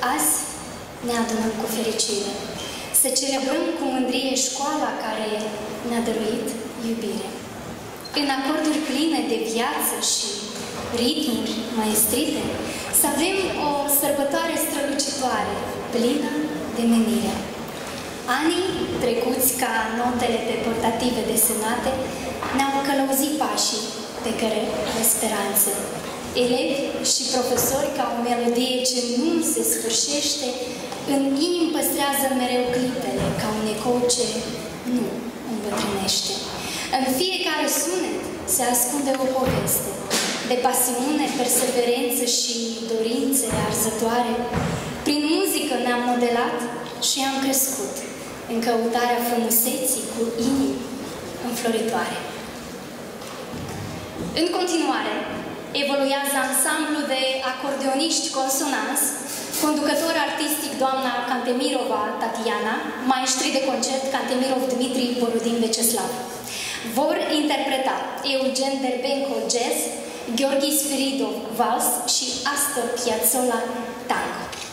Azi ne adunăm cu fericire, să celebrăm cu mândrie școala care ne-a dăruit iubire. În acorduri pline de viață și ritmuri maestrite, să avem o sărbătoare strălucitoare, plină de menire. Anii trecuți ca notele pe portative desenate ne-au călăuzit pașii pe cărări de speranțe. Elevi și profesori, ca o melodie ce nu se sfârșește, în inimă păstrează mereu clipele, ca un ecou ce nu îmbătrânește. În fiecare sunet se ascunde o poveste de pasiune, perseverență și dorințe arzătoare. Prin muzică ne-am modelat și am crescut în căutarea frumuseții cu inimi înfloritoare. În continuare, evoluează ansamblu de acordeoniști consonanți, conducător artistic doamna Cantemirova Tatiana, maestri de concert Cantemirov Dmitri, Borodin Veceslav. Vor interpreta Eugen Derbenco Jazz, Gheorghe Sfiridov Vals și Astor Piazzolla Tango.